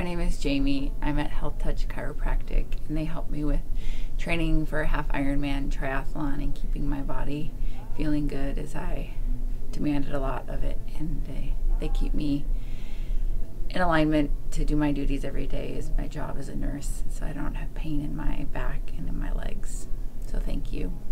My name is Jaime. I'm at Health Touch Chiropractic, and they help me with training for a half Ironman triathlon and keeping my body feeling good as I demanded a lot of it. And they keep me in alignment to do my duties every day as my job as a nurse, so I don't have pain in my back and in my legs. So thank you.